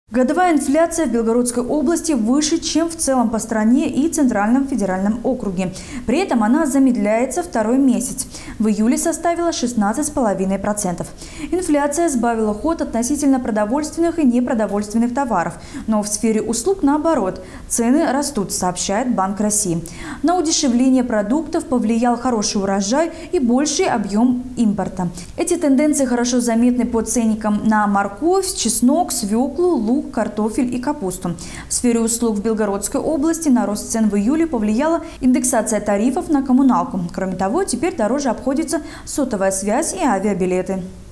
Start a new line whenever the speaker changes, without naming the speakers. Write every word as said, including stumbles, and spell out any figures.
Годовая инфляция в Белгородской области выше, чем в целом по стране и Центральном федеральном округе. При этом она замедляется второй месяц. В июле составила шестнадцать целых пять десятых процента. Инфляция сбавила ход относительно продовольственных и непродовольственных товаров. Но в сфере услуг наоборот. Цены растут, сообщает Банк России. На удешевление продуктов повлиял хороший урожай и больший объем импорта. Эти тенденции хорошо заметны по ценникам на морковь, чеснок, свеклу, лук, картофель и капусту. В сфере услуг в Белгородской области на рост цен в июле повлияла индексация тарифов на коммуналку. Кроме того, теперь дороже обходится сотовая связь и авиабилеты.